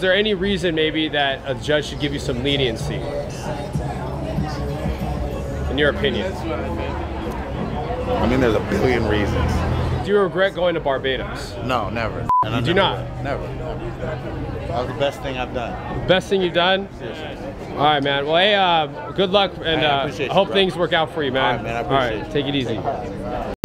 there any reason maybe that a judge should give you some leniency? In your opinion? I mean, there's a billion reasons. Do you regret going to Barbados? No, never. And You do not? Never. That was the best thing I've done. Best thing you've done? Seriously. All right, man. Well, hey, good luck, and I I appreciate you, hope bro. things work out for you, man. All right, man. I appreciate All right, take it easy.